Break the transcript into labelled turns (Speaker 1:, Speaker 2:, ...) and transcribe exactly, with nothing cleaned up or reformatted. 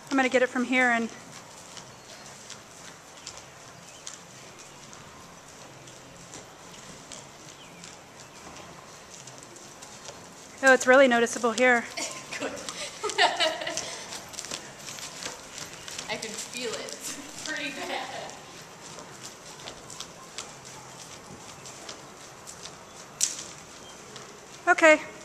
Speaker 1: I'm going to get it from here and oh, it's really noticeable here.
Speaker 2: Good. I can feel it. It's pretty bad.
Speaker 1: Okay.